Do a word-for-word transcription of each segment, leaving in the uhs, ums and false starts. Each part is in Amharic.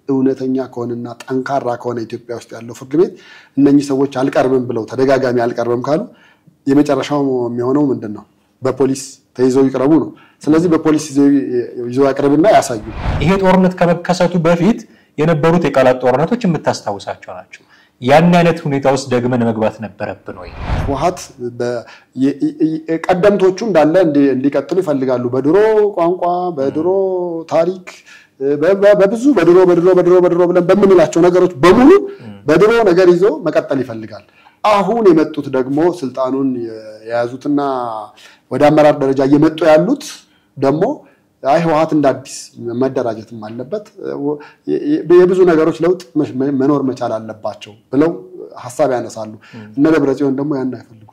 እውነተኛ ከሆነና ጠንካራ ከሆነ ኢትዮጵያ ውስጥ ያለው ፍርድ ቤት እነኚህ ሰዎች አልቀርብም ብለው ተደጋጋሚ አልቀርብም ካሉ የመጨረሻው የሚሆነው ምንድነው በፖሊስ ተይዘው ይቀርቡ ነው ስለዚህ በፖሊስ ይዘው ያቀርብና ያሳዩ ይሄ ጦርነት ከመከሰቱ በፊት የነበሩት የቃላት ጦርነቶች የምታስታውሳቸው ናቸው ያን አይነት ሁኔታ ውስጥ ደግመን መግባት ነበረብን ወይ ወሃት ቀደምቶቹ እንዳለ እንዲቀጥሉ ይፈልጋሉ በድሮ ቋንቋ በድሮ ታሪክ በብዙ በድሮ በድሮ በድሮ በድሮ ብለን በመንላቸው ነገሮች በሙሉ በድሮ ነገር ይዞ መቀጠል ይፈልጋል አሁን የመጡት ደግሞ ስልጣኑን የያዙትና ወደ አመራር ደረጃ እየመጡ ያሉት ደግሞ አይ ወሃት እንዳዲስ መደራጀትም አለበት የብዙ ነገሮች ለውጥ መኖር መቻል አለባቸው ብለው ሐሳብ ያነሳሉ እነ ደብረጽዮን ደግሞ ያን አይፈልጉ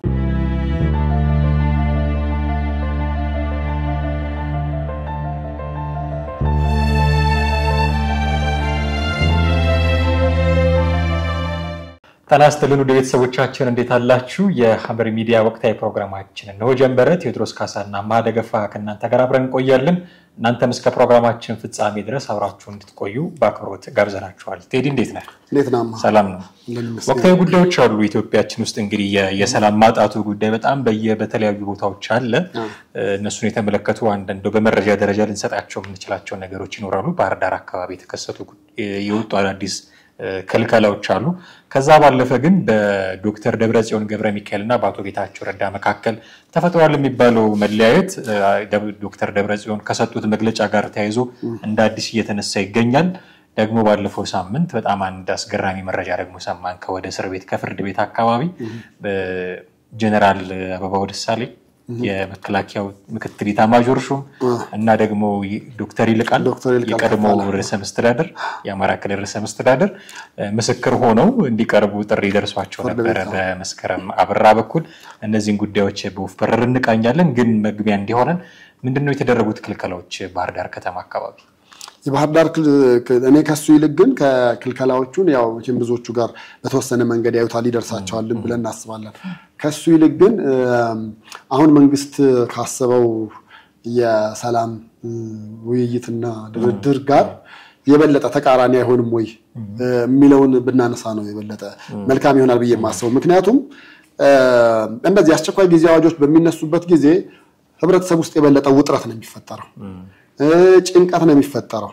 ተናስተልን ወደ ቤተሰቦቻችን እንዴት አላችሁ የሐመር ሚዲያ ወቅታዊ ፕሮግራማችን ነው ጀምበረ ቴዎድሮስ ካሳና ማደገፋ ከናንተ ጋር አብረን ቆያለን እናንተም እስከ ፕሮግራማችን ፍጻሜ ድረስ አብራችሁ እንድትቆዩ ባክብሮት ጋብዘናችኋል ቴዲ እንዴት ነህ እንዴት ነህ ሰላም ነው ወቅታዊ ጉዳዮች አሉ ኢትዮጵያችን ውስጥ እንግዲህ የሰላም ማጣቱ ጉዳይ በጣም በየበተለያዩ ቦታዎች አለ እነሱን የተመለከቱ አንድ እንደው በመረጃ ደረጃ ልንሰጣቸው የምንችላቸው ነገሮች ይኖራሉ ባህር ዳር አካባቢ ተከሰቱ የወጡ አዲስ ከልከላዎች አሉ ከዛ ባለፈ ግን በዶክተር ደብረጽዮን ገብረ ሚካኤልና በአቶ ጌታቸው ረዳ መካከል ተፈጥሯል የሚባለው መለያየት ዶክተር ደብረጽዮን ከሰጡት መግለጫ ጋር ተያይዞ እንደ አዲስ እየተነሳ ይገኛል ደግሞ ባለፈው ሳምንት በጣም አንድ አስገራሚ መረጃ ደግሞ ሰማን ከወደ እስር ቤት ከፍርድ ቤት አካባቢ ጄነራል አበባው ደሳለኝ የመከላከያው ምክትል ኢታማዦር ሹም እና ደግሞ ዶክተር ይልቃል የቀድሞ ርዕሰ መስተዳድር የአማራ ክልል ርዕሰ መስተዳድር ምስክር ሆነው እንዲቀርቡ ጥሪ ደርሷቸው ነበር በመስከረም አብራ በኩል እነዚህን ጉዳዮች በወፍ በረር እንቃኛለን ግን መግቢያ እንዲሆነን ምንድነው የተደረጉት ክልከላዎች ባህር ዳር ከተማ አካባቢ የባህር ዳር እኔ ከሱ ይልቅ ግን ከክልከላዎቹን ያው መቼም ብዙዎቹ ጋር በተወሰነ መንገድ ያዩታል ይደርሳቸዋል ብለን እናስባለን ከሱ ይልቅ ግን አሁን መንግስት ካሰበው የሰላም ውይይትና ድርድር ጋር የበለጠ ተቃራኒ አይሆንም ወይ የሚለውን ብናነሳ ነው የበለጠ መልካም ይሆናል ብዬ ማስበው ምክንያቱም እንደዚህ አስቸኳይ ጊዜ አዋጆች በሚነሱበት ጊዜ ህብረተሰብ ውስጥ የበለጠ ውጥረት ነው የሚፈጠረው ጭንቀት ነው የሚፈጠረው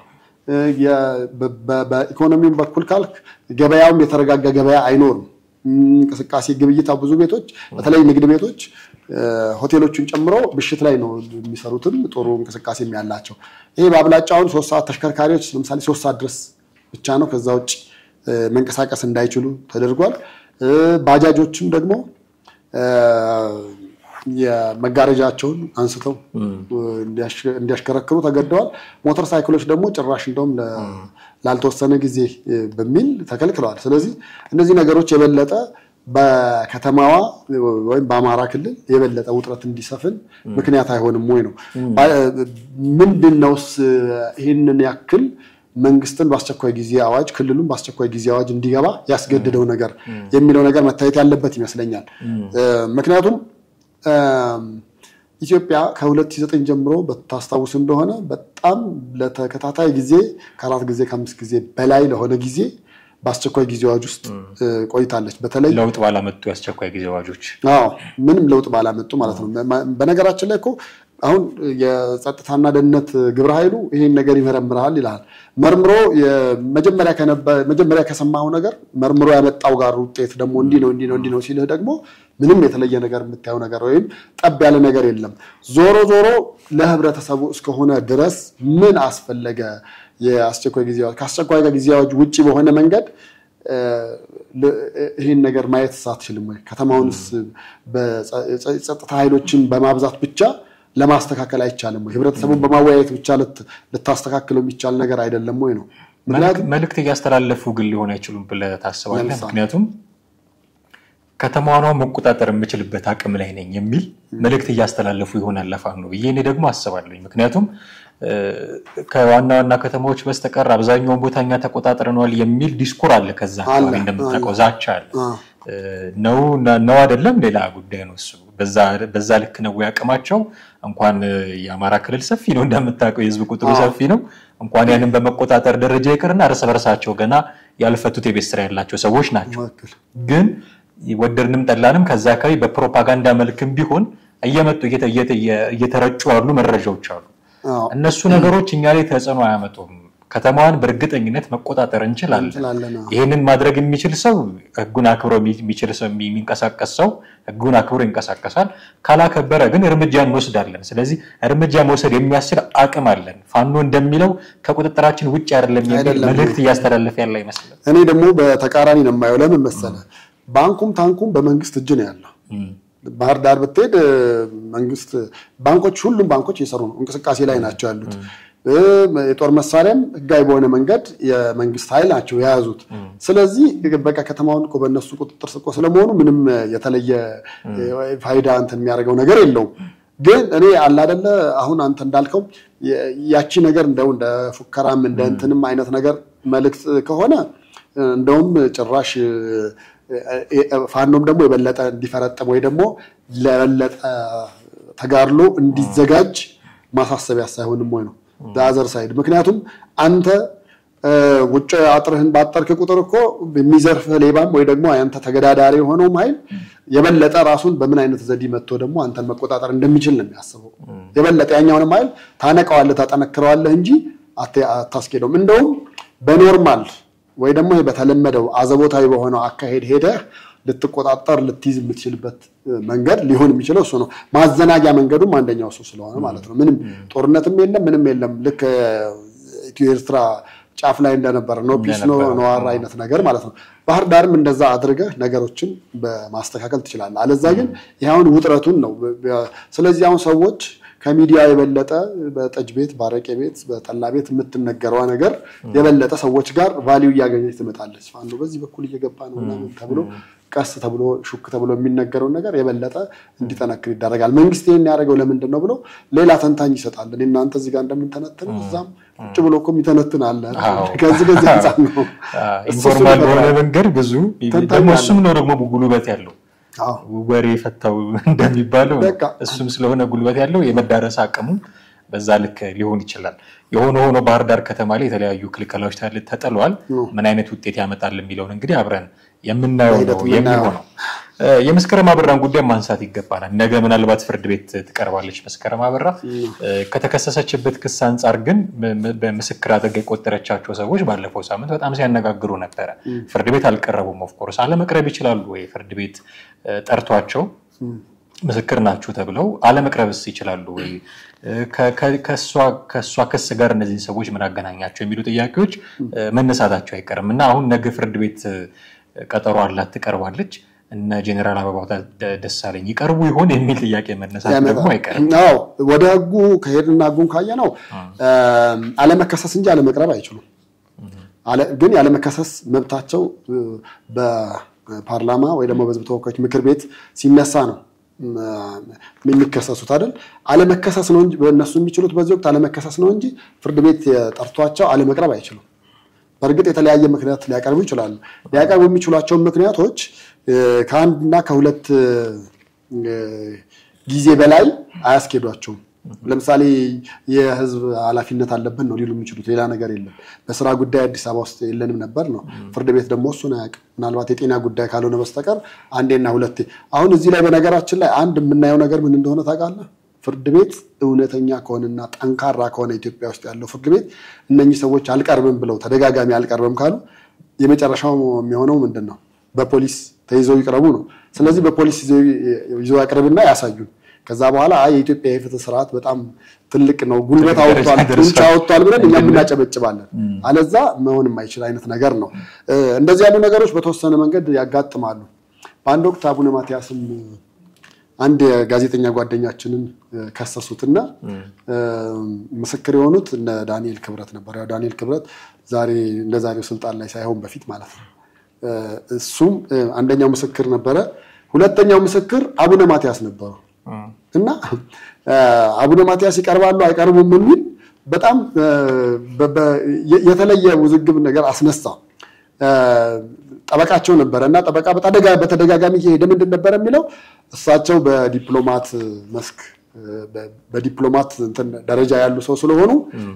በኢኮኖሚው በኩል ካልክ ገበያውም የተረጋጋ ገበያ አይኖርም እንቅስቃሴ ግብይታ ብዙ ቤቶች በተለይ ንግድ ቤቶች ሆቴሎችን ጨምሮ ብሽት ላይ ነው የሚሰሩት ጥሩ እንቅስቃሴ የሚያላቸው ይሄ ባብላጫውን ሶስት ሰዓት ተሽከርካሪዎች ለምሳሌ ሶስት ሰዓት ድረስ ብቻ ነው ከዛ ውጪ መንቀሳቀስ እንዳይችሉ ተደርጓል ባጃጆችም ደግሞ የመጋረጃቸውን አንስተው እንዲያሽከረክሩ ተገደዋል ሞተር ሳይክሎች ደግሞ ጭራሽ እንደውም ላልተወሰነ ጊዜ በሚል ተከልክለዋል ስለዚህ እነዚህ ነገሮች የበለጠ በከተማዋ ወይም በአማራ ክልል የበለጠ ውጥረት እንዲሰፍን ምክንያት አይሆንም ወይ ነው ምንድነውስ ይሄንን ያክል መንግስትን በአስቸኳይ ጊዜ አዋጅ ክልሉን በአስቸኳይ ጊዜ አዋጅ እንዲገባ ያስገድደው ነገር የሚለው ነገር መታየት ያለበት ይመስለኛል ምክንያቱም ኢትዮጵያ ከ2009 ጀምሮ በታስታውስ እንደሆነ በጣም ለተከታታይ ጊዜ ከአራት ጊዜ ከአምስት ጊዜ በላይ ለሆነ ጊዜ በአስቸኳይ ጊዜ አዋጅ ውስጥ ቆይታለች በተለይ ለውጥ ባላመጡ አስቸኳይ ጊዜ አዋጆች አዎ ምንም ለውጥ ባላመጡ ማለት ነው በነገራችን ላይ እኮ አሁን የጸጥታና ደህንነት ግብረ ኃይሉ ይሄን ነገር ይመረምራል ይላል መርምሮ የመጀመሪያ ከነበ መጀመሪያ ከሰማው ነገር መርምሮ ያመጣው ጋር ውጤት ደግሞ እንዲ ነው እንዲ ነው እንዲ ነው ሲልህ ደግሞ ምንም የተለየ ነገር የምታየው ነገር ወይም ጠብ ያለ ነገር የለም ዞሮ ዞሮ ለህብረተሰቡ እስከሆነ ድረስ ምን አስፈለገ የአስቸኳይ ጊዜው ከአስቸኳይ ጊዜው ውጪ በሆነ መንገድ ይሄን ነገር ማየት ሳትችልም ወይ ከተማውንስ በጸጥታ ኃይሎችን በማብዛት ብቻ ለማስተካከል አይቻልም ወይ ህብረተሰቡን በማወያየት ብቻ ለታስተካክለው የሚቻል ነገር አይደለም ወይ ነው መልእክት ያስተላልፉ ግን ሊሆን አይችሉም ብለህ ታስባለህ ምክንያቱም ከተማዋን መቆጣጠር የምችልበት አቅም ላይ ነኝ የሚል መልእክት ያስተላልፉ ይሆናል ለፋኖ ነው ይሄኔ ደግሞ አስባለሁ ምክንያቱም ከዋና ዋና ከተማዎች በስተቀር አብዛኛው ቦታኛ ተቆጣጠረናል የሚል ዲስኩር አለ ከዛ አካባቢ እንደምታውቀው ዛቻ አለ ነው ነው አይደለም ሌላ ጉዳይ ነው እሱ በዛ በዛ ልክ ነው ያቀማቸው እንኳን የአማራ ክልል ሰፊ ነው እንደምታውቀው የህዝብ ቁጥሩ ሰፊ ነው እንኳን ያንን በመቆጣጠር ደረጃ ይቀርና እርስ በርሳቸው ገና ያልፈቱት የቤት ስራ ያላቸው ሰዎች ናቸው ግን ወደድንም ጠላንም ከዛ አካባቢ በፕሮፓጋንዳ መልክም ቢሆን እየመጡ እየተረጩ ያሉ መረጃዎች አሉ እነሱ ነገሮች እኛ ላይ ተጽዕኖ አያመጡም ከተማዋን በርግጠኝነት መቆጣጠር እንችላለን ይሄንን ማድረግ የሚችል ሰው ህጉን አክብሮ የሚችል ሰው የሚንቀሳቀስ ሰው ህጉን አክብሮ ይንቀሳቀሳል ካላከበረ ግን እርምጃ እንወስዳለን ስለዚህ እርምጃ መውሰድ የሚያስችል አቅም አለን ፋኖ እንደሚለው ከቁጥጥራችን ውጭ አይደለም የሚል መልእክት ያስተላልፍ ያለ ይመስላል እኔ ደግሞ በተቃራኒ ነው የማየው ለምን መሰለ ባንኩም ታንኩም በመንግስት እጅ ነው ያለው ባህር ዳር ብትሄድ መንግስት ባንኮች ሁሉም ባንኮች እየሰሩ ነው እንቅስቃሴ ላይ ናቸው ያሉት የጦር መሳሪያም ህጋዊ በሆነ መንገድ የመንግስት ኃይል ናቸው ያያዙት ስለዚህ በቃ ከተማውን እኮ በእነሱ ቁጥጥር ስር ስለመሆኑ ምንም የተለየ ፋይዳ እንትን የሚያደርገው ነገር የለውም ግን እኔ አለ አይደለ አሁን አንተ እንዳልከው ያቺ ነገር እንደው እንደ ፉከራም እንደ እንትንም አይነት ነገር መልእክት ከሆነ እንደውም ጭራሽ ፋኖም ደግሞ የበለጠ እንዲፈረጥም ወይ ደግሞ ለበለጠ ተጋርሎ እንዲዘጋጅ ማሳሰቢያ ሳይሆንም ወይ ነው ዳዘር ሳይድ ምክንያቱም አንተ ውጭ አጥርህን ባጠርክ ቁጥር እኮ የሚዘርፍ ሌባም ወይ ደግሞ አንተ ተገዳዳሪ ሆነው ማይል የበለጠ ራሱን በምን አይነት ዘዲ መጥቶ ደግሞ አንተን መቆጣጠር እንደሚችል ነው የሚያስበው የበለጠ ያኛውን ማይል ታነቀዋለህ ታጠነክረዋለህ እንጂ አታስኬደውም እንደውም በኖርማል ወይ ደግሞ በተለመደው አዘቦታዊ በሆነው አካሄድ ሄደ ልትቆጣጠር ልትይዝ የምትችልበት መንገድ ሊሆን የሚችለው እሱ ነው ማዘናጊያ መንገዱም አንደኛው እሱ ስለሆነ ማለት ነው ምንም ጦርነትም የለም ምንም የለም ልክ ኢትዮ ኤርትራ ጫፍ ላይ እንደነበር ነው ፒስ ነው ነዋራ አይነት ነገር ማለት ነው ባህር ዳርም እንደዛ አድርገህ ነገሮችን በማስተካከል ትችላለህ አለዛ ግን ይሄውን ውጥረቱን ነው ስለዚህ አሁን ሰዎች ከሚዲያ የበለጠ በጠጅ ቤት ባረቄ ቤት በጠላ ቤት የምትነገረው ነገር የበለጠ ሰዎች ጋር ቫልዩ ያገኘች ትመጣለች ፋንዶ በዚህ በኩል እየገባ ነው እና ተብሎ ቀስ ተብሎ ሹክ ተብሎ የሚነገረው ነገር የበለጠ እንዲጠነክር ይደረጋል መንግስት ይሄን ያደረገው ለምንድን ነው ብሎ ሌላ ተንታኝ ይሰጣል እኔ እናንተ እዚህ ጋር እንደምንተነተን እዛም ቁጭ ብሎ እኮ ይተነተን አለ ከዚህ ከዚህ አንፃር ነው ኢንፎርማል በሆነ መንገድ ብዙ ደግሞ እሱም ነው ደግሞ ጉልበት ያለው አዎ ወሬ ፈታው እንደሚባለው እሱም ስለሆነ ጉልበት ያለው የመዳረስ አቅሙ በዛ ልክ ሊሆን ይችላል የሆነ ሆኖ ባህር ዳር ከተማ ላይ የተለያዩ ክልከላዎች ተጠሏል ምን አይነት ውጤት ያመጣል የሚለው እንግዲህ አብረን የምናየው ነው የሚሆነው የምስክር ማብራን ጉዳይ ማንሳት ይገባናል ነገ ምናልባት ፍርድ ቤት ትቀርባለች ምስክር ማብራ ከተከሰሰችበት ክስ አንፃር ግን በምስክር አድርገው የቆጠረቻቸው ሰዎች ባለፈው ሳምንት በጣም ሲያነጋግሩ ነበር ፍርድ ቤት አልቀረቡም ኦፍ ኮርስ አለ መቅረብ ይችላሉ ወይ ፍርድ ቤት ጠርቷቸው ምስክር ናችሁ ተብለው አለ መቅረብስ ይችላሉ ወይ ከከሷ ከሷ ክስ ጋር እነዚህ ሰዎች ምን አገናኛቸው የሚሉ ጥያቄዎች መነሳታቸው አይቀርምና አሁን ነገ ፍርድ ቤት ቀጠሮ አላት ትቀርባለች እና ጄነራል አበባው ደሳለኝ ይቀርቡ ይሆን የሚል ጥያቄ መነሳት ደግሞ አይቀርም አዎ ወደ ህጉ ከሄድና ህጉን ካየነው አለ መከሰስ እንጂ አለ መቅረብ አይችሉም አለ ግን ያለ መከሰስ መብታቸው በፓርላማ ወይ ደግሞ በህዝብ ተወካዮች ምክር ቤት ሲነሳ ነው የሚከሰሱት አይደል አለ መከሰስ ነው እንጂ በእነሱ የሚችሉት በዚህ ወቅት አለ መከሰስ ነው እንጂ ፍርድ ቤት ጠርቷቸው አለ መቅረብ አይችሉም በርግጥ የተለያየ ምክንያት ሊያቀርቡ ይችላሉ ሊያቀርቡ የሚችሏቸው ምክንያቶች ከአንድና ከሁለት ጊዜ በላይ አያስኬዷቸውም ለምሳሌ የህዝብ ኃላፊነት አለብን ነው ሊሉ የሚችሉት ሌላ ነገር የለም በስራ ጉዳይ አዲስ አበባ ውስጥ የለንም ነበር ነው ፍርድ ቤት ደግሞ እሱን አያውቅም ምናልባት የጤና ጉዳይ ካልሆነ በስተቀር አንዴና ሁለቴ አሁን እዚህ ላይ በነገራችን ላይ አንድ የምናየው ነገር ምን እንደሆነ ታውቃለህ ፍርድ ቤት እውነተኛ ከሆነና ጠንካራ ከሆነ ኢትዮጵያ ውስጥ ያለው ፍርድ ቤት እነኚህ ሰዎች አልቀርብም ብለው ተደጋጋሚ አልቀርብም ካሉ የመጨረሻው የሚሆነው ምንድነው በፖሊስ ተይዘው ይቀርቡ ነው ስለዚህ በፖሊስ ይዘው ያቀርብና ያሳዩን ከዛ በኋላ አይ የኢትዮጵያ የፍትህ ስርዓት በጣም ትልቅ ነው ጉልበት አውጥቷል ጡንቻ አውጥቷል ብለን እኛም እናጨበጭባለን አለዛ መሆን የማይችል አይነት ነገር ነው እንደዚህ ያሉ ነገሮች በተወሰነ መንገድ ያጋጥማሉ በአንድ ወቅት አቡነ ማትያስም አንድ ጋዜጠኛ ጓደኛችንን ከሰሱትና ምስክር የሆኑት እነ ዳንኤል ክብረት ነበር ያው ዳንኤል ክብረት ዛሬ እንደዛሬው ስልጣን ላይ ሳይሆን በፊት ማለት ነው እሱም አንደኛው ምስክር ነበረ ሁለተኛው ምስክር አቡነ ማትያስ ነበሩ እና አቡነ ማትያስ ይቀርባሉ አይቀርቡም ምን በጣም የተለየ ውዝግብ ነገር አስነሳ ጠበቃቸው ነበርና ጠበቃ በተደጋ በተደጋጋሚ ይሄ ምንድን ነበር የሚለው እሳቸው በዲፕሎማት መስክ በዲፕሎማት እንትን ደረጃ ያሉ ሰው ስለሆኑ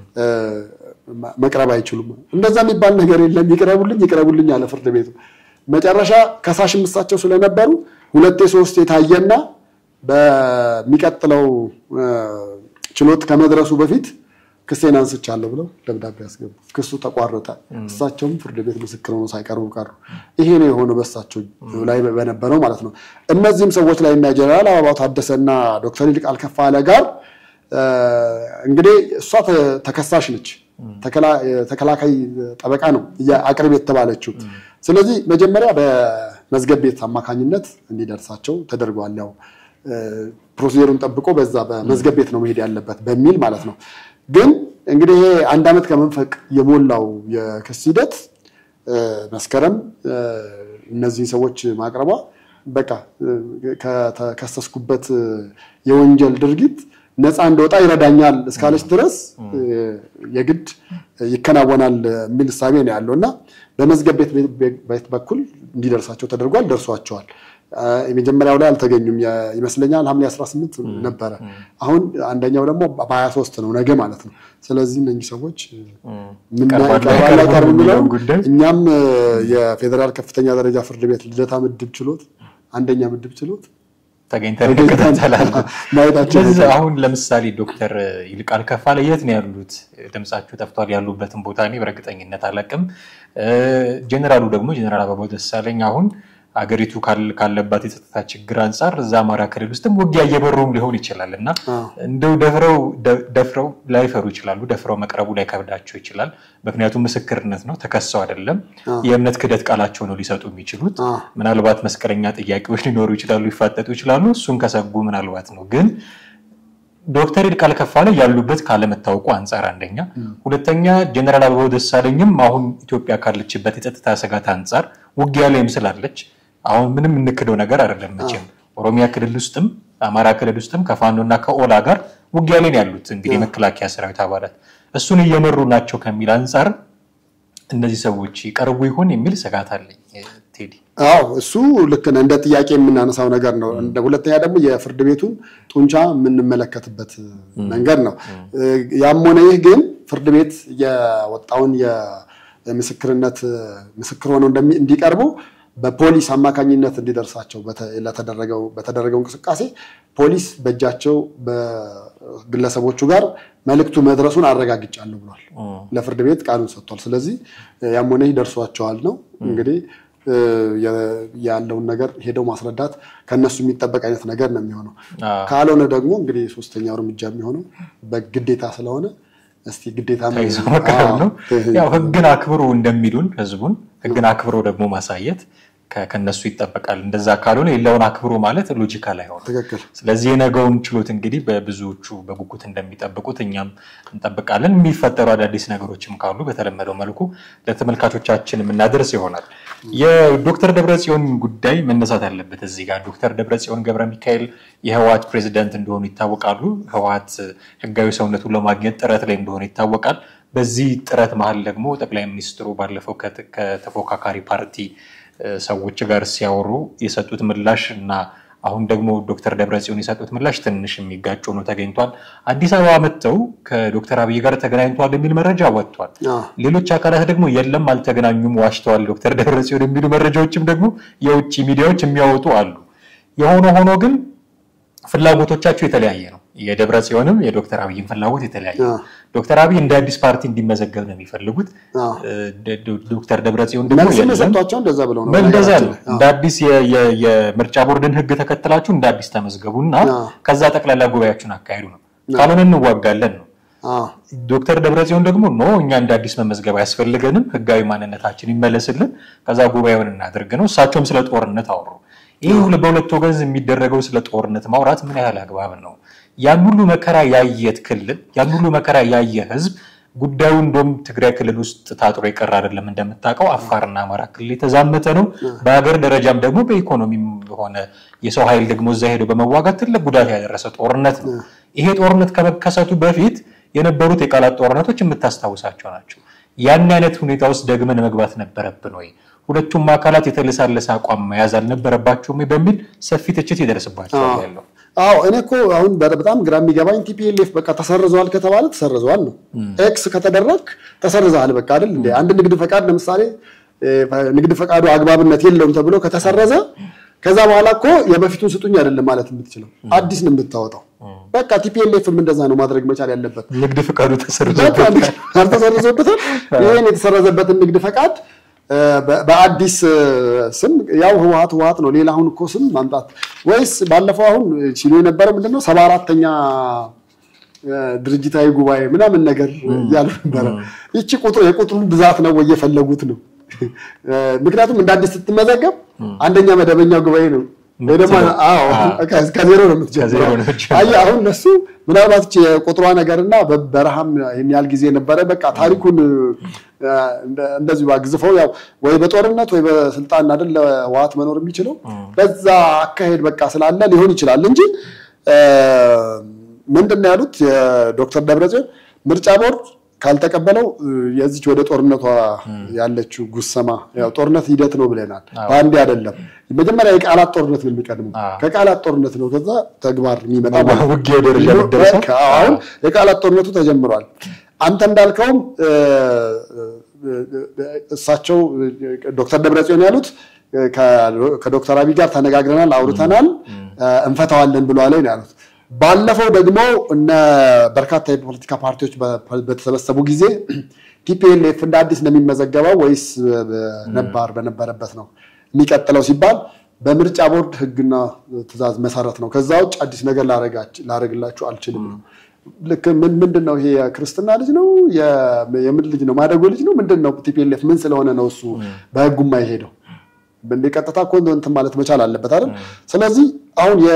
መቅረብ አይችሉም እንደዛ የሚባል ነገር የለም ይቅረቡልኝ ይቅረቡልኝ አለ ፍርድ ቤቱ መጨረሻ ከሳሽም እሳቸው ስለነበሩ ሁለቴ ሶስቴ ታየና በሚቀጥለው ችሎት ከመድረሱ በፊት ክሴን አንስቻለሁ ብለው ደብዳቤ ያስገቡ ክሱ ተቋረጠ እሳቸውም ፍርድ ቤት ምስክር ሆነው ሳይቀርቡ ቀሩ ይሄ ነው የሆነው በእሳቸው ላይ በነበረው ማለት ነው እነዚህም ሰዎች ላይ እና ጄነራል አበባው ታደሰና ዶክተር ይልቃል ከፋለ ጋር እንግዲህ እሷ ተከሳሽ ነች ተከላካይ ጠበቃ ነው አቅርብ የተባለችው ስለዚህ መጀመሪያ በመዝገብ ቤት አማካኝነት እንዲደርሳቸው ተደርጓል ያው ፕሮሲጀሩን ጠብቆ በዛ በመዝገብ ቤት ነው መሄድ ያለበት በሚል ማለት ነው ግን እንግዲህ ይሄ አንድ አመት ከመንፈቅ የሞላው የክስ ሂደት መስከረም እነዚህ ሰዎች ማቅረቧ በቃ ከተከሰስኩበት የወንጀል ድርጊት ነፃ እንደወጣ ይረዳኛል እስካለች ድረስ የግድ ይከናወናል የሚል ሐሳብ ነው ያለውና በመዝገብ ቤት በኩል እንዲደርሳቸው ተደርጓል ደርሷቸዋል የመጀመሪያው ላይ አልተገኙም ይመስለኛል ሐምሌ አስራ ስምንት ነበር አሁን አንደኛው ደግሞ በ23 ነው ነገ ማለት ነው ስለዚህ እነኚህ ሰዎች ምን ያቀርባሉ ነው እኛም የፌደራል ከፍተኛ ደረጃ ፍርድ ቤት ልደታ ምድብ ችሎት አንደኛ ምድብ ችሎት ተገኝተን ከተላልኩ ማይታቸው አሁን ለምሳሌ ዶክተር ይልቃል ከፋለ የት ነው ያሉት ድምጻቸው ጠፍቷል ያሉበትን ቦታ እኔ በእርግጠኝነት አላቅም ጄነራሉ ደግሞ ጄነራል አበባው ደሳለኝ አሁን አገሪቱ ካለባት የጸጥታ ችግር አንፃር እዛ አማራ ክልል ውስጥም ውጊያ እየበሩም ሊሆን ይችላልና እንደው ደፍረው ደፍረው ላይፈሩ ይችላሉ ደፍረው መቅረቡ ላይ ከብዳቸው ይችላል ምክንያቱም ምስክርነት ነው ተከሰው አይደለም የእምነት ክደት ቃላቸው ነው ሊሰጡ የሚችሉት ምናልባት መስከረኛ ጥያቄዎች ሊኖሩ ይችላሉ ይፋጠጡ ይችላሉ እሱን ከሰጉ ምናልባት ነው ግን ዶክተር ይልቃል ከፋለ ያሉበት ካለመታወቁ አንፃር አንደኛ ሁለተኛ ጄነራል አበባው ደሳለኝም አሁን ኢትዮጵያ ካለችበት የጸጥታ ስጋት አንፃር ውጊያ ላይም ስላለች አሁን ምንም እንክደው ነገር አይደለም መቼም ኦሮሚያ ክልል ውስጥም አማራ ክልል ውስጥም ከፋኖና ከኦላ ጋር ውጊያ ላይ ያሉት እንግዲህ መከላከያ ሰራዊት አባላት እሱን እየመሩ ናቸው ከሚል አንፃር እነዚህ ሰዎች ይቀርቡ ይሆን የሚል ስጋት አለኝ ቴዲ አው እሱ ልክ እንደ ጥያቄ የምናነሳው ነገር ነው እንደ ሁለተኛ ደግሞ የፍርድ ቤቱን ጡንቻ የምንመለከትበት መንገድ ነው ያም ሆነ ይህ ግን ፍርድ ቤት የወጣውን የምስክርነት ምስክር ሆነው እንዲቀርቡ በፖሊስ አማካኝነት እንዲደርሳቸው ለተደረገው በተደረገው እንቅስቃሴ ፖሊስ በእጃቸው በግለሰቦቹ ጋር መልእክቱ መድረሱን አረጋግጫለሁ ብሏል ለፍርድ ቤት ቃሉን ሰጥቷል ስለዚህ ያም ሆነ ይደርሷቸዋል ነው እንግዲህ ያለውን ነገር ሄደው ማስረዳት ከነሱ የሚጠበቅ አይነት ነገር ነው የሚሆነው ካልሆነ ደግሞ እንግዲህ ሶስተኛው እርምጃ የሚሆነው በግዴታ ስለሆነ እስቲ ግዴታ ነው ያው ህግን አክብሩ እንደሚሉን ህዝቡን ህግን አክብሩ ደግሞ ማሳየት ከነሱ ይተበቃል እንደዛ ካልሆነ የለውን አክብሩ ማለት ሎጂካል አይሆንም ትክክል ስለዚህ የነገውን ችሎት እንግዲህ በብዙዎቹ በጉጉት እንደሚጠብቁት እኛም እንጠብቃለን የሚፈጠሩ አዳዲስ ነገሮችም ካሉ በተለመደው መልኩ ለተመልካቾቻችን እናደርስ ይሆናል የዶክተር ደብረጽዮን ጉዳይ መነሳት አለበት እዚህ ጋር ዶክተር ደብረጽዮን ገብረ ሚካኤል የህወሓት ፕሬዝዳንት እንደሆኑ ይታወቃሉ ህወሓት ህጋዊ ሰውነቱን ለማግኘት ጥረት ላይ እንደሆነ ይታወቃል በዚህ ጥረት መሃል ደግሞ ጠቅላይ ሚኒስትሩ ባለፈው ከተፎካካሪ ፓርቲ ሰዎች ጋር ሲያወሩ የሰጡት ምላሽ እና አሁን ደግሞ ዶክተር ደብረጽዮን የሰጡት ምላሽ ትንሽ የሚጋጩ ነው ተገኝቷል አዲስ አበባ መጥተው ከዶክተር አብይ ጋር ተገናኝቷል የሚል መረጃ ወጥቷል ሌሎች አካላት ደግሞ የለም አልተገናኙም ዋሽተዋል ዶክተር ደብረጽዮን የሚሉ መረጃዎችም ደግሞ የውጭ ሚዲያዎች የሚያወጡ አሉ የሆነ ሆኖ ግን ፍላጎቶቻቸው የተለያየ ነው የደብረጽዮንም የዶክተር አብይን ፍላጎት የተለያየ ዶክተር አብይ እንደ አዲስ ፓርቲ እንዲመዘገብ ነው የሚፈልጉት ዶክተር ደብረጽዮን ደግሞ የሰጣቸው እንደዛ ብለው ነው እንደዛ ነው እንደ አዲስ የምርጫ ቦርድን ህግ ተከትላችሁ እንደ አዲስ ተመዝገቡና ከዛ ጠቅላላ ጉባኤያችሁን አካሂዱ ነው ካልሆነ እንዋጋለን ነው ዶክተር ደብረጽዮን ደግሞ ኖ እኛ እንደ አዲስ መመዝገብ ያስፈልገንም ህጋዊ ማንነታችን ይመለስልን ከዛ ጉባኤውን እናድርግ ነው እሳቸውም ስለ ጦርነት አወሩ ይሄ በሁለት ወገን የሚደረገው ስለ ጦርነት ማውራት ምን ያህል አግባብ ነው ያን ሁሉ መከራ ያየት ክልል ያን ሁሉ መከራ ያየ ህዝብ ጉዳዩ እንደም ትግራይ ክልል ውስጥ ታጥሮ ይቀር አይደለም እንደምታውቀው አፋርና አማራ ክልል ተዛመተ ነው በአገር ደረጃም ደግሞ በኢኮኖሚም ሆነ የሰው ኃይል ደግሞ እዛ ሄዶ በመዋጋት ትልቅ ጉዳት ያደረሰ ጦርነት ነው ይሄ ጦርነት ከመከሰቱ በፊት የነበሩት የቃላት ጦርነቶች የምታስታውሳቸው ናቸው ያን አይነት ሁኔታ ውስጥ ደግመን መግባት ነበረብን ወይ ሁለቱም አካላት የተለሳለሰ አቋም መያዝ አልነበረባቸውም በሚል ሰፊ ትችት ይደርስባቸው ያለው አዎ እኔ እኮ አሁን በጣም ግራ የሚገባኝ ቲፒኤልኤፍ በቃ ተሰርዟል ከተባለ ተሰርዟል ነው ኤክስ ከተደረክ ተሰርዟል በቃ አይደል እንዴ አንድ ንግድ ፈቃድ ለምሳሌ ንግድ ፈቃዱ አግባብነት የለውም ተብሎ ከተሰረዘ ከዛ በኋላ እኮ የበፊቱን ስጡኝ አይደለም ማለት የምትችለው አዲስ ነው የምታወጣው በቃ ቲፒኤልኤፍም እንደዛ ነው ማድረግ መቻል ያለበት ንግድ ፈቃዱ ተሰርዟል ተሰርዞበታል ይሄን የተሰረዘበትን ንግድ ፈቃድ በአዲስ ስም ያው ህዋት ህዋት ነው ሌላ አሁን እኮ ስም ማምጣት ወይስ ባለፈው አሁን ሲሉ የነበረ ምንድነው ሰባ አራተኛ ድርጅታዊ ጉባኤ ምናምን ነገር ያሉ ነበር እቺ ቁጥሩ የቁጥሩ ብዛት ነው ወየፈለጉት ነው ምክንያቱም እንደ አዲስ ስትመዘገብ አንደኛ መደበኛው ጉባኤ ነው ወደማ አዎ ከዜሮ ነው የምትጀምረው አይ አሁን እነሱ ምናልባት የቁጥሯ ነገርና በበረሃም የሚያል ጊዜ ነበር በቃ ታሪኩን እንደዚህ ባግዝፈው ያው ወይ በጦርነት ወይ በስልጣን አይደል ዋት መኖር የሚችለው በዛ አካሄድ በቃ ስላለ ሊሆን ይችላል እንጂ ምንድነው ያሉት ዶክተር ደብረጽዮን ምርጫ ቦርድ ካልተቀበለው የዚች ወደ ጦርነቷ ያለችው ጉሰማ ያው ጦርነት ሂደት ነው ብለናል ባንዲ አይደለም መጀመሪያ የቃላት ጦርነት ነው የሚቀድመው ከቃላት ጦርነት ነው ከዛ ተግባር የሚመጣው ውጊያ ደረጃ ደረሰ አሁን የቃላት ጦርነቱ ተጀምሯል አንተ እንዳልከው እሳቸው ዶክተር ደብረጽዮን ያሉት ከዶክተር አብይ ጋር ተነጋግረናል አውርተናል እንፈታዋለን ብለዋል ያሉት ባለፈው ደግሞ እነ በርካታ የፖለቲካ ፓርቲዎች በተሰበሰቡ ጊዜ ቲፒኤልኤፍ እንደ አዲስ ነው የሚመዘገበው ወይስ ነባር በነበረበት ነው የሚቀጥለው ሲባል በምርጫ ቦርድ ህግና ትዕዛዝ መሰረት ነው ከዛ ውጭ አዲስ ነገር ላረግላችሁ አልችልም ነው ልክ ምን ምንድነው ይሄ ክርስቲና ልጅ ነው የምን ልጅ ነው ማደጎ ልጅ ነው ምንድነው ቲፒኤልኤፍ ምን ስለሆነ ነው እሱ በህጉማ ይሄደው በሚቀጥታ ኮንዶንት ማለት መቻል አለበት አይደል ስለዚህ አሁን የ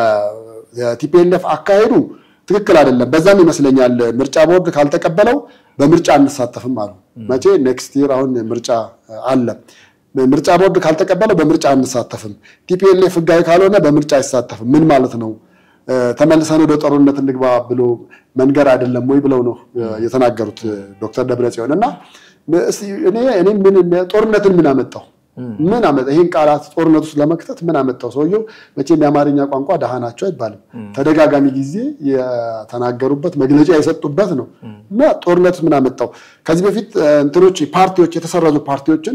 የቲፒኤልኤፍ አካሄዱ ትክክል አይደለም በዛም ይመስለኛል ምርጫ ቦርድ ካልተቀበለው በምርጫ አንሳተፍም አሉ መቼ ኔክስት ይር አሁን ምርጫ አለ ምርጫ ቦርድ ካልተቀበለው በምርጫ አንሳተፍም ቲፒኤልኤፍ ጋር ካልሆነ በምርጫ አይሳተፍም ምን ማለት ነው ተመልሰን ወደ ጦርነት እንግባ ብሎ መንገር አይደለም ወይ ብለው ነው የተናገሩት ዶክተር ደብረጽዮንና እኔ እኔ ምን ጦርነትን ምን አመጣው ምን አመጣ ይሄን ቃላት ጦርነት ውስጥ ለመክተት ምን አመጣው ሰውየው መቼም የአማርኛ ቋንቋ ደሃናቸው አይባልም ተደጋጋሚ ጊዜ የተናገሩበት መግለጫ የሰጡበት ነው እና ጦርነት ምን አመጣው ከዚህ በፊት እንትኖች ፓርቲዎች የተሰረዙ ፓርቲዎችን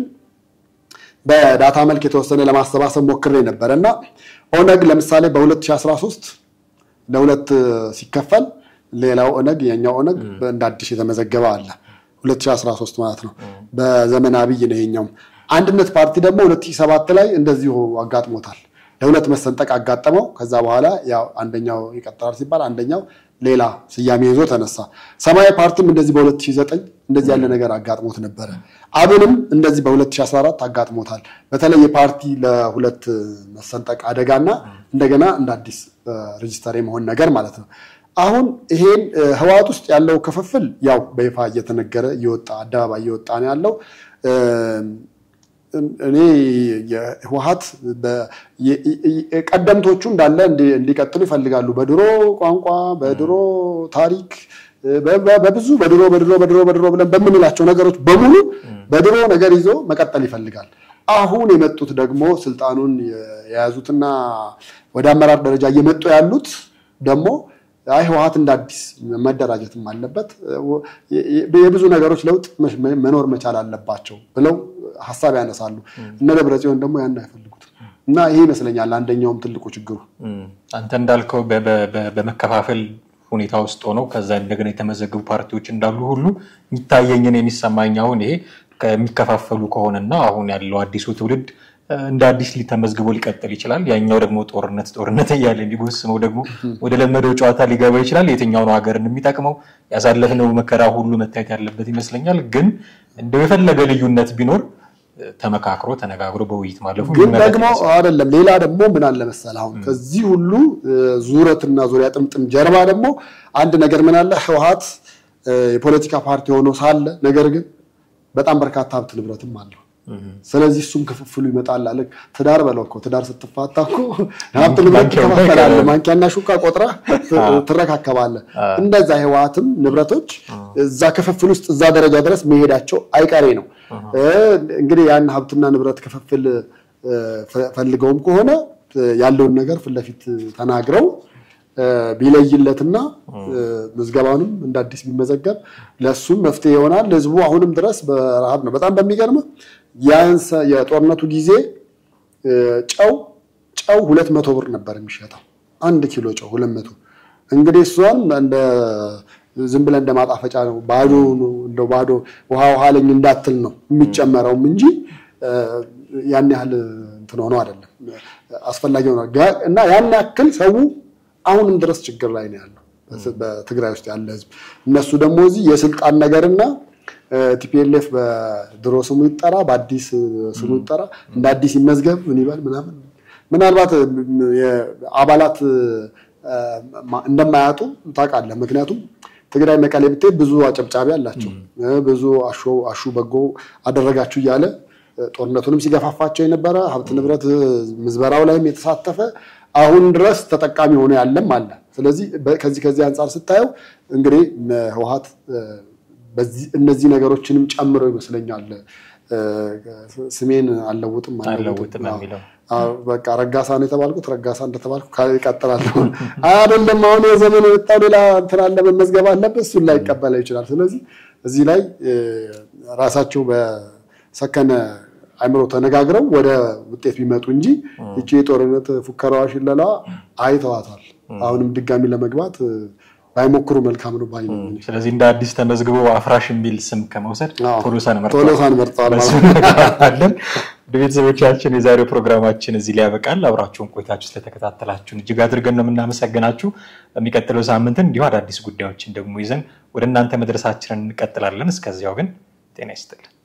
በዳታ መልክ የተወሰነ ለማሰባሰብ ሞክሬ ነበርና ኦነግ ለምሳሌ በ2013 ለሁለት ሲከፈል ሌላው ኦነግ የኛው ኦነግ እንደ አዲስ የተመዘገበ አለ ሁለት ሺህ አስራ ሶስት ማለት ነው በዘመን አብይ ነው የኛው አንድነት ፓርቲ ደግሞ ሁለት ሺህ ሰባት ላይ እንደዚሁ አጋጥሞታል ለሁለት መሰንጠቅ አጋጠመው ከዛ በኋላ ያው አንደኛው ይቀጥላል ሲባል አንደኛው ሌላ ስያሜ ይዞ ተነሳ ሰማያዊ ፓርቲም እንደዚህ በ2009 እንደዚህ ያለ ነገር አጋጥሞት ነበር አብንም እንደዚህ በ2014 አጋጥሞታል በተለይ የፓርቲ ለሁለት መሰንጠቅ አደጋና እንደገና እንደ አዲስ ሬጂስተር የመሆን ነገር ማለት ነው አሁን ይሄን ህዋት ውስጥ ያለው ክፍፍል ያው በይፋ እየተነገረ ይወጣ አደባባይ ይወጣ ነው ያለው እኔ የህዋት በቀደምቶቹ እንዳለ እንዲቀጥሉ ይፈልጋሉ በድሮ ቋንቋ በድሮ ታሪክ በብዙ በድሮ በድሮ በድሮ በድሮ ብለን በመንላቸው ነገሮች በሙሉ በድሮ ነገር ይዞ መቀጠል ይፈልጋል አሁን የመጡት ደግሞ ስልጣኑን የያዙትና ወደ አመራር ደረጃ እየመጡ ያሉት ደግሞ አይ ህዋት እንዳዲስ መደራጀትም አለበት የብዙ ነገሮች ለውጥ መኖር መቻል አለባቸው ብለው ሐሳብ ያነሳሉ እነ ደብረጽዮን ደግሞ ያን አይፈልጉት እና ይሄ ይመስለኛል አንደኛውም ትልቁ ችግሩ አንተ እንዳልከው በመከፋፈል ሁኔታ ውስጥ ሆነው ከዛ እንደገና የተመዘገቡ ፓርቲዎች እንዳሉ ሁሉ የሚታየኝን የሚሰማኛው ይሄ ከሚከፋፈሉ ከሆነና አሁን ያለው አዲሱ ትውልድ እንደ አዲስ ሊተመዝግቦ ሊቀጥል ይችላል ያኛው ደግሞ ጦርነት ጦርነት ያያለ ሊጎስመው ደግሞ ወደ ለመደው ጨዋታ ሊገባ ይችላል የትኛው ነው ሀገርን የሚጠቅመው ያሳለፈነው መከራ ሁሉ መታየት ያለበት ይመስለኛል ግን እንደው የፈለገ ልዩነት ቢኖር ተመካክሮ ተነጋግሮ በውይይት ማለፉ ግን ደግሞ አይደለም ሌላ ደግሞ ምን አለ መሰል አሁን ከዚህ ሁሉ ዙረትና ዙሪያ ጥምጥም ጀርባ ደግሞ አንድ ነገር ምን አለ ህዋት የፖለቲካ ፓርቲ ሆኖ ሳለ ነገር ግን በጣም በርካታ ሀብት ንብረትም አለው ስለዚህ እሱም ክፍፍሉ ይመጣል አለ ትዳር በለውኮ ትዳር ስትፋታኮ ሀብት ንብረት ተከፋፈላል ማንኪያና ሹካ ቆጥራ ትረካከባለ እንደዛ ህዋትም ንብረቶች እዛ ክፍፍል ውስጥ እዛ ደረጃ ድረስ መሄዳቸው አይቀሬ ነው እንግዲህ ያን ሀብትና ንብረት ክፍፍል ፈልገውም ከሆነ ያለውን ነገር ፍለፊት ተናግረው ቢለይለትና መዝገባውንም እንደ አዲስ ቢመዘገብ ለሱም መፍትሄ ይሆናል ለህዝቡ አሁንም ድረስ በረሃብ ነው በጣም በሚገርም ያንስ የጦርነቱ ጊዜ ጨው ጨው ሁለት መቶ ብር ነበር የሚሸጠው አንድ ኪሎ ጨው ሁለት መቶ እንግዲህ እሷን እንደ ዝም ብለን እንደማጣፈጫ ነው ባዶ ነው እንደው ባዶ ውሃ ውሃ ለኝ እንዳትል ነው የሚጨመረው እንጂ ያን ያህል እንትን ሆኖ አይደለም አስፈላጊው ነው እና ያን ያክል ሰው አሁንም ድረስ ችግር ላይ ነው ያለው በትግራይ ውስጥ ያለ ህዝብ እነሱ ደግሞ እዚህ የስልጣን ነገርና ቲፒኤልኤፍ በድሮ ስሙ ይጣራ በአዲስ ስሙ ይጣራ እንደ አዲስ ይመዝገብ ምን ይባል ምናምን ምናልባት አባላት እንደማያጡ ታውቃለህ ምክንያቱም ትግራይ መቀሌ ብትይ ብዙ አጨብጫቢ አላቸው ብዙ አሹ አሹ በጎ አደረጋችሁ ይያለ ጦርነቱንም ሲገፋፋቸው የነበረ ሀብት ንብረት ምዝበራው ላይም የተሳተፈ አሁን ድረስ ተጠቃሚ ሆነ ያለም አለ ስለዚህ ከዚህ ከዚህ አንፃር ስታየው እንግዲህ ህወሓት በዚህ እነዚህ ነገሮችንም ጨምሮ ይመስለኛል ስሜን አለውጥም አለውጥም የሚለው በቃ ረጋሳ ነው የተባልኩት ረጋሳ እንደተባልኩ ካይቀጥራለሁ አይደለም አሁን የዘመኑ ወጣው ሌላ እንትን አለ መመዝገብ አለበት እሱ ላይ ይቀበላል ይችላል ስለዚህ እዚህ ላይ ራሳቸው በሰከነ አይምሮ ተነጋግረው ወደ ውጤት ቢመጡ እንጂ እቺ ጦርነት ፉከራዋሽ ለላ አይተዋታል አሁንም ድጋሚ ለመግባት ባይሞክሩ መልካም ነው ባይ ነው ስለዚህ እንደ አዲስ ተመዝግቦ አፍራሽ የሚል ስም ከመውሰድ ቶሎሳን መርጣው ቶሎሳን መርጣው አለን ቤተሰቦቻችን የዛሬው ፕሮግራማችን እዚህ ላይ ያበቃል አብራችሁን ቆይታችሁ ስለተከታተላችሁን እጅግ አድርገን ነው የምናመሰግናችሁ በሚቀጥለው ሳምንት እንዲሁ አዳዲስ ጉዳዮችን ደግሞ ይዘን ወደ እናንተ መድረሳችንን እንቀጥላለን እስከዚያው ግን ጤና ይስጥልን